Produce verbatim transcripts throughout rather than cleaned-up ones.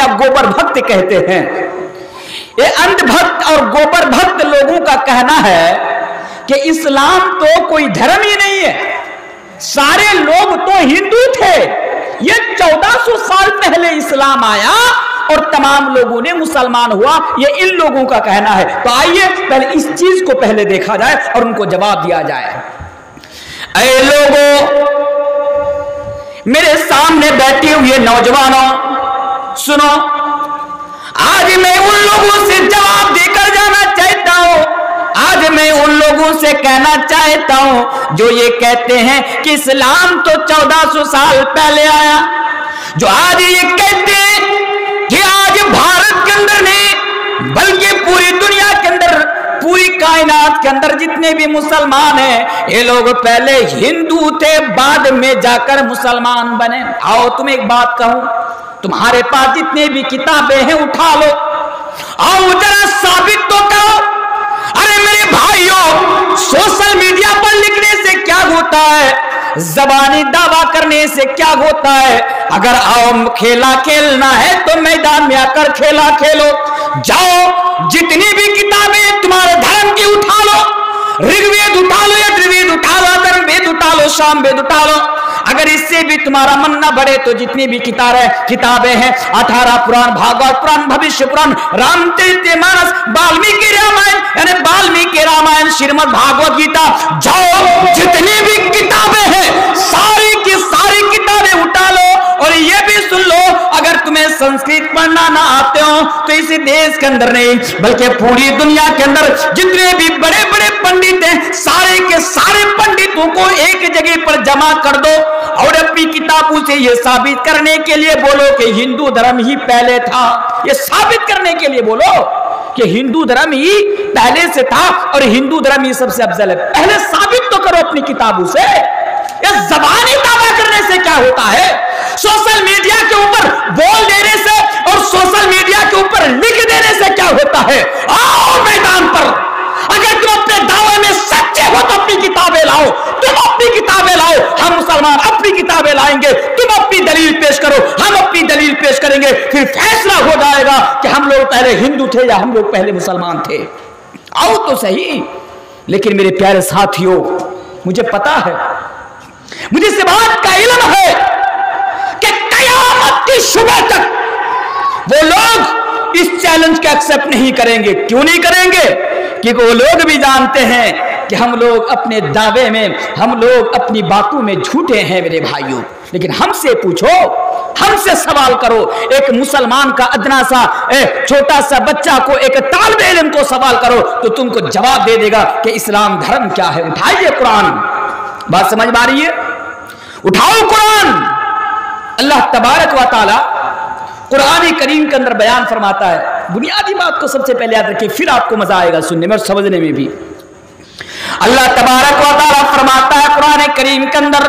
आप गोबर भक्त कहते हैं। ये अंध भक्त और गोबर भक्त लोगों का कहना है कि इस्लाम तो कोई धर्म ही नहीं है, सारे लोग तो हिंदू थे, ये चौदह सौ साल पहले इस्लाम आया और तमाम लोगों ने मुसलमान हुआ, ये इन लोगों का कहना है। तो आइए पहले इस चीज को पहले देखा जाए और उनको जवाब दिया जाए। ऐ लोगों, मेरे सामने बैठे हुए नौजवानों, सुनो, आज मैं उन लोगों से जवाब देकर जाना चाहता हूं, आज मैं उन लोगों से कहना चाहता हूं जो ये कहते हैं कि इस्लाम तो चौदह सौ साल पहले आया, जो आज ये कहते हैं कि आज भारत के अंदर नहीं बल्कि पूरी दुनिया के अंदर, पूरी कायनात के अंदर जितने भी मुसलमान हैं ये लोग पहले हिंदू थे, बाद में जाकर मुसलमान बने। आओ तुम एक बात कहूं, तुम्हारे पास जितने भी किताबें हैं उठा लो, आओ जरा साबित तो करो। अरे मेरे भाइयों, सोशल मीडिया पर लिखने से क्या होता है, ज़बानी दावा करने से क्या होता है? अगर आओ खेला खेलना है तो मैदान में आकर खेला खेलो। जाओ जितनी भी किताबें तुम्हारे धर्म की उठा लो, ऋग्वेद उठा लो, यजुर्वेद उठा लो, अथर्ववेद उठा लो, सामवेद उठा लो। अगर इससे भी तुम्हारा मन न बढ़े तो जितनी भी किताबें किताबें हैं, अठारह पुराण, भागवत पुराण, भविष्य पुराण, रामचरितमानस, वाल्मीकि रामायण यानी वाल्मीकि रामायण, श्रीमद् भागवत गीता, जाओ जितनी भी किताबें हैं सारी की सारी किताबें उठा लो। और ये भी सुन लो, अगर तुम्हें संस्कृत पढ़ना ना आते हो तो इसी देश के अंदर नहीं बल्कि पूरी दुनिया के अंदर जितने भी बड़े बड़े पंडित हैं सारे के सारे पंडितों को एक जगह पर जमा कर दो और अपनी किताबों से ये साबित करने के लिए बोलो कि हिंदू धर्म ही पहले था। ये साबित करने के लिए बोलो कि हिंदू धर्म ही पहले से था और हिंदू धर्म ही सबसे अफजल है। पहले साबित तो करो अपनी किताबों से। ये ज़बानी दावा करने से क्या होता है? सोशल मीडिया के ऊपर बोल देने से और सोशल मीडिया के ऊपर लिख देने से क्या होता है? आओ मैदान पर, अगर तुम अपने दावे में सच्चे हो तो अपनी किताबें लाओ, तुम अपनी किताबें लाओ, हम मुसलमान अपनी किताबें लाएंगे, तुम अपनी दलील पेश करो, हम अपनी दलील पेश करेंगे, फिर फैसला हो जाएगा कि हम लोग पहले हिंदू थे या हम लोग पहले मुसलमान थे। आओ तो सही। लेकिन मेरे प्यारे साथियों, मुझे पता है, मुझे इस बात का इल्म है कि कयामत की सुबह तक वो लोग इस चैलेंज को एक्सेप्ट नहीं करेंगे। क्यों नहीं करेंगे? क्योंकि वो लोग भी जानते हैं कि हम लोग अपने दावे में, हम लोग अपनी बातों में झूठे हैं मेरे भाइयों। लेकिन हमसे पूछो, हमसे सवाल करो, एक मुसलमान का अदना सा छोटा सा बच्चा को, एक तालिब इल्म को सवाल करो तो तुमको जवाब दे देगा कि इस्लाम धर्म क्या है। उठाइए कुरान, बात समझ में आ रही है? उठाओ कुरान। अल्लाह तबारक व तआला कुरान करीम के अंदर बयान फरमाता है। बुनियादी बात को सबसे पहले याद रखिए, फिर आपको मजा आएगा सुनने में और समझने में भी। अल्लाह तबारक व तआला फरमाता है कुरान करीम के अंदर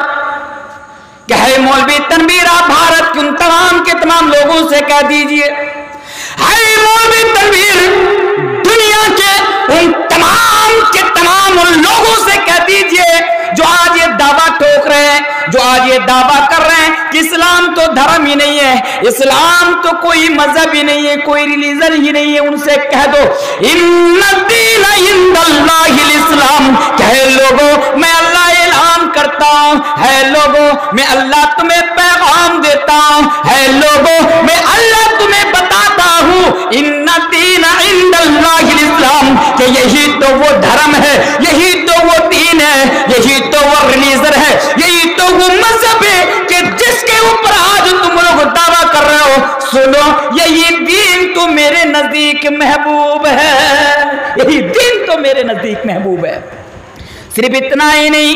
कि है मौलवी तनवीर, आप भारत के उन तमाम के तमाम लोगों से कह दीजिए, है मौलवी तनवीर, दुनिया के उन तमाम के तमाम उन लोगों से कह दीजिए जो आज ये दावा ठोक रहे हैं, जो आज ये दावा कर रहे हैं कि इस्लाम तो धर्म ही नहीं है, इस्लाम तो कोई मजहब ही नहीं है, कोई रिलीजन ही नहीं है, उनसे कह दो इन्ना दीन इंदल्लाहिल इस्लाम। कहे लोगों, मैं अल्लाह ऐलान करता हूं, है लोगों मैं अल्लाह तुम्हें पैगाम देता हूं, है लोगों मैं अल्लाह तुम्हें बताता हूं, इन्ना दीन इंदल्लाहिल इस्लाम, कि यही तो वो धर्म है, यही तो वो दीन है, यही तो वो रिलीजन है, यही तो वो मजहब है कि जिसके ऊपर आज तुम लोग दावा कर रहे हो। सुनो, यही दीन तो मेरे नजदीक महबूब है, यही दीन तो मेरे नजदीक महबूब है। सिर्फ इतना ही नहीं,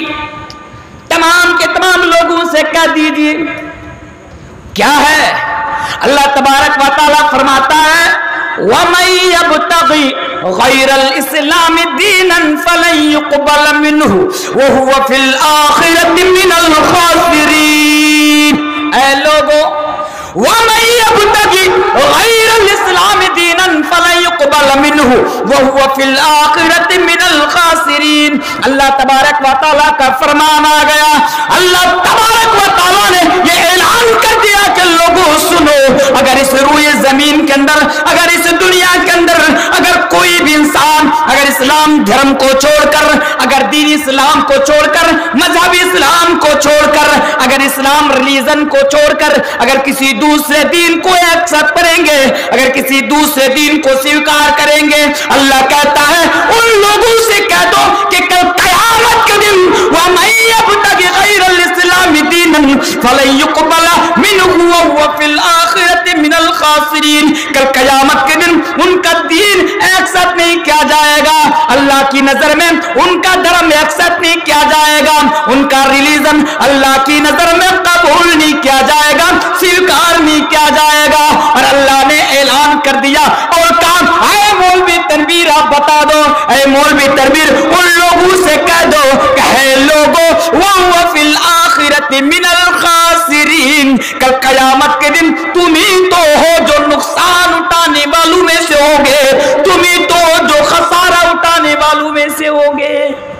तमाम के तमाम लोगों से कह दीजिए क्या है। अल्लाह तबारक व तआला फरमाता है, वमन यब्तगी गैरल इस्लाम दीनन फलन युक़बल मिन्हु व हुवा फिल आखिरति मिनल खासिरीन। ऐ लोगों, वमन यब्तगी गैरल इस्लाम दीनन फलन युक़बल मिन्हु, منه وهو في الآخرة من الخاسرين. اللہ تبارک و تعالیٰ کا فرمان آ گیا. اللہ تبارک و تعالیٰ نے یہ اعلان کر دیا کہ لوگوں سنو, اگر اس روئے زمین کے اندر, اگر اس دنیا کے اندر اگر کوئی بھی انسان اگر اسلام دھرم کو چھوڑ کر, اگر دین اسلام کو چھوڑ کر, مذہب اسلام کو چھوڑ کر, اگر اسلام ریلیجن کو چھوڑ کر اگر کسی دوسرے دین کو ایکسپٹ کریں گے, اگر کسی دوسرے دین کو سویکار کریں گے, اللہ کہتا ہے ان لوگوں سے کہہ دو کہ کل قیامت کے دن وَمَن يَبْتَغِ غَيْرَ الْإِسْلَامِ دِينًا فَلَن يُقْبَلَ مِنْهُ وَهُوَ فِي الْآخِرَةِ مِنَ الْخَاسِرِينَ. کل قیامت کے دن ان کا دین ایکسپٹ نہیں کیا جائے گا, اللہ کی نظر میں ان کا دھرم ایکسپٹ نہیں کیا جائے گا, ان کا ریلیجن اللہ کی نظر میں قبول نہیں کیا جائے گا, سویکار نہیں کیا جائے گا. اور اللہ نے اعلان کر دیا اور کہا اے مولوی تنویر آپ بتا دو, اے مولوی تنویر ان لوگوں سے کہہ دو کہ اے لوگوں وَهُوَ فِي الْآخِرَةِ مِنَ الْخَاسِرِينَ. کل قیامت کے دن تم ہی تو ہو جو نقصان اٹھانے والوں میں سے ہوگے, تم ہی تو ہو جو خسارہ اٹھانے والوں میں سے ہوگے,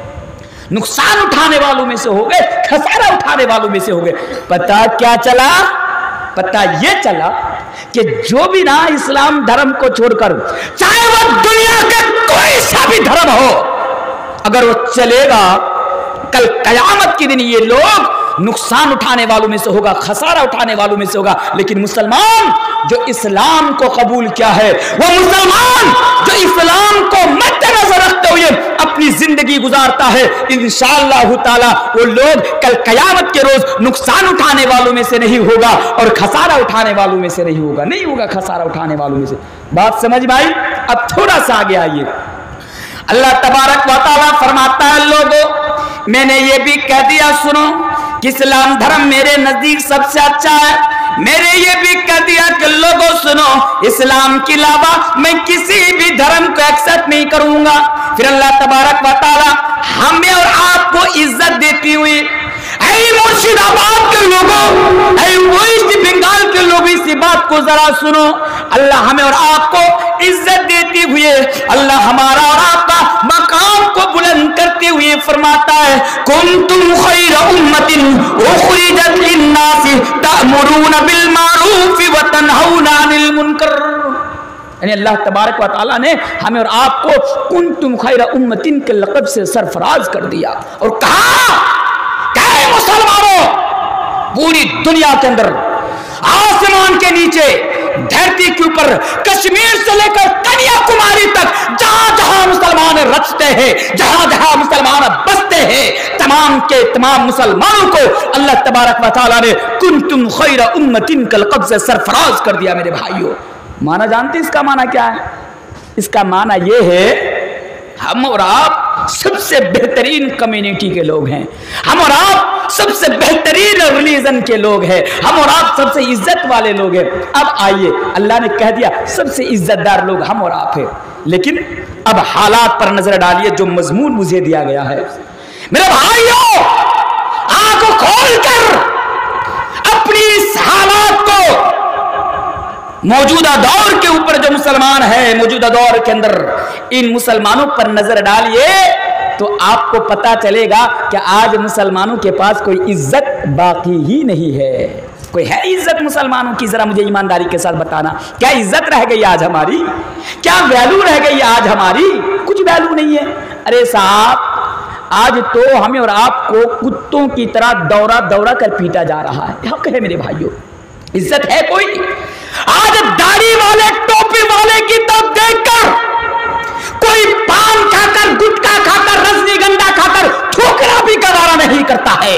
نقصان اٹھانے والوں میں سے ہوگے, خسارہ اٹھانے والوں میں سے ہوگے. پتہ کیا چلا؟ پتہ یہ چلا کہ جو بھی نہ اسلام دھرم کو چھوڑ کر, چاہے وہ دنیا کا کوئی سا بھی دھرم ہو, اگر وہ چلے گا کل قیامت کے دن یہ لوگ نقصان اٹھانے والوں میں سے ہوگا, خسارہ اٹھانے والوں میں سے ہوگا. لیکن مسلمان جو اسلام کو قبول کیا ہے, وہ مسلمان جو اسلام کو مد نظر رکھتے ہوئے اپنی زندگی گزارتا ہے, انشاءاللہ تعالی وہ لوگ کل قیامت کے روز نقصان اٹھانے والوں میں سے نہیں ہوگا اور خسارہ اٹھانے والوں میں سے نہیں ہوگا, نہیں ہوگا خسارہ اٹھانے والوں میں سے. بات سمجھ میں آئی؟ اب تھوڑا سا آگے آئیے. اللہ تبارک و تعالی فرماتا ہے لوگوں میں نے یہ بھی کہہ دیا سنو کہ اسلام دھرم میرے نزدیک سب سے اچھا ہے. میں نے یہ بھی کہہ دیا کہ لوگوں سنو اسلام کے علاوہ میں کسی بھی دھرم کو ایکسپٹ نہیں کروں گا. پھر اللہ تبارک و تعالی ہمیں اور آپ کو عزت دیتی ہوئی, اے مرشد آباد کے لوگوں, اے ویسٹ بنگال کے لوگ اسی بات کو ذرا سنو. اللہ ہمیں اور آپ کو عزت دیتے ہوئے, اللہ ہمارا اور آپ کا مقام کو بلند کرتے ہوئے فرماتا ہے کنتم خیر امت اخرجت للناس تأمرون بالمعروف وتنہون عن المنکر. یعنی اللہ تبارک و تعالیٰ نے ہمیں اور آپ کو کنتم خیر امت کے لقب سے سرفراز کر دیا اور کہا کہ اے مسلمانوں پوری دنیا کے اندر, آسمان کے نیچے, دھرتی کے اوپر, کشمیر سے لے کر کنیا کماری تک جہاں جہاں مسلمان رچتے ہیں, جہاں جہاں مسلمان بستے ہیں, تمام کے تمام مسلمانوں کو اللہ تبارک و تعالیٰ نے کنتم خیر امت کا لقب سے سرفراز کر دیا. میرے بھائیوں معنی جانتے اس کا معنی کیا ہے؟ اس کا معنی یہ ہے ہم اور آپ سب سے بہترین کمیونٹی کے لوگ ہیں, ہم اور آپ سب سے بہترین ریلیجن کے لوگ ہیں, ہم اور آپ سب سے عزت والے لوگ ہیں. اب آئیے, اللہ نے کہہ دیا سب سے عزت دار لوگ ہم اور آپ ہیں, لیکن اب حالات پر نظر ڈالیے جو مضمون مجھے دیا گیا ہے. میرے بھائیوں آنکھ کھول کر اپنی اس حالات کو, موجودہ دور کے اوپر جو مسلمان ہے, موجودہ دور کے اندر ان مسلمانوں پر نظر ڈالیے تو آپ کو پتا چلے گا کہ آج مسلمانوں کے پاس کوئی عزت باقی ہی نہیں ہے. کوئی ہے عزت مسلمانوں کی؟ ذرا مجھے ایمانداری کے ساتھ بتانا, کیا عزت رہ گئی آج ہماری؟ کیا ویلو رہ گئی آج ہماری؟ کچھ ویلو نہیں ہے. ارے صاحب آج تو ہمیں اور آپ کو کتوں کی طرح دورہ دورہ کر پیٹا جا رہا ہے. حق ہے میرے بھائیوں, عزت ہے کوئی؟ آج داڑھی والے ٹوپی والے کی طرف دیکھ کر کوئی پان کھا کر, گٹکا کھا کر, رجنی گنڈا کھا کر تھوکنا بھی گوارا نہیں کرتا ہے.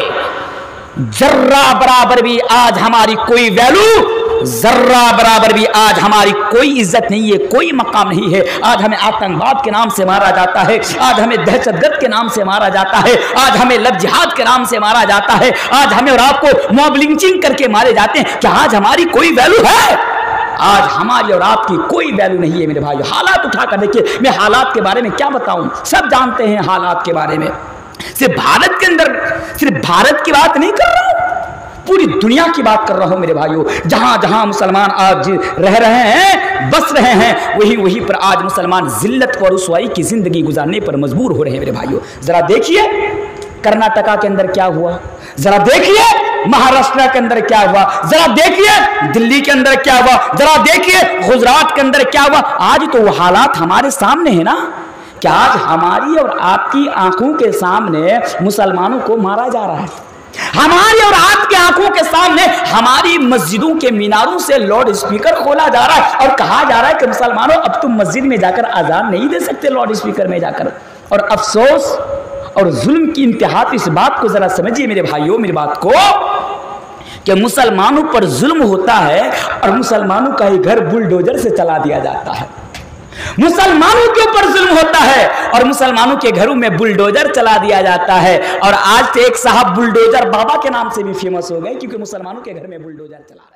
ذرہ برابر بھی آج ہماری کوئی ویلو, ذرہ برابر بھی آج ہماری کوئی عزت نہیں ہے, کوئی مقام نہیں ہے. آج ہمیں آتنکواد کے نام سے مارا جاتا ہے, آج ہمیں دہشت گرد کے نام سے مارا جاتا ہے, آج ہمیں لو جہاد کے نام سے مارا جاتا ہے, آج ہمیں اور آپ کو موب لنچنگ کر کے مارے جاتے ہیں. کیا آج ہماری کوئی ویلو ہے؟ آج ہماری اور آپ کی کوئی ویلو نہیں ہے میرے بھائی. حالات اٹھا کر دیکھیے, میں حالات کے بارے میں کیا بتاؤں, سب جانتے ہیں حالات کے بارے میں. صرف بھارت کے اندر, صرف بھارت کی بات نہیں کر رہا ہوں, पूरी दुनिया की बात कर रहा हूं मेरे भाइयों, जहां जहां मुसलमान आज रह रहे हैं, बस रहे हैं, वही वही पर आज मुसलमान जिल्लत और रुसवाई की जिंदगी गुजारने पर मजबूर हो रहे हैं मेरे भाइयों। जरा देखिए कर्नाटका के अंदर क्या हुआ, जरा देखिए महाराष्ट्र के अंदर क्या हुआ, जरा देखिए दिल्ली के अंदर क्या हुआ, जरा देखिए गुजरात के अंदर क्या हुआ। आज तो वो हालात हमारे सामने है ना, कि आज हमारी और आपकी आंखों के सामने मुसलमानों को मारा जा रहा है, हमारी और आपकी आंखों के सामने हमारी मस्जिदों के मीनारों से लाउड स्पीकर खोला जा रहा है और कहा जा रहा है कि मुसलमानों अब तुम मस्जिद में जाकर आजान नहीं दे सकते लाउड स्पीकर में जाकर। और अफसोस और जुल्म की इंतहा, इस बात को जरा समझिए मेरे भाइयों, मेरी बात को, कि मुसलमानों पर जुल्म होता है और मुसलमानों का ही घर बुलडोजर से चला दिया जाता है। मुसलमानों के ऊपर जुल्म होता है और मुसलमानों के घरों में बुलडोजर चला दिया जाता है। और आज तो एक साहब बुलडोजर बाबा के नाम से भी फेमस हो गए, क्योंकि मुसलमानों के घर में बुलडोजर चला रहे हैं।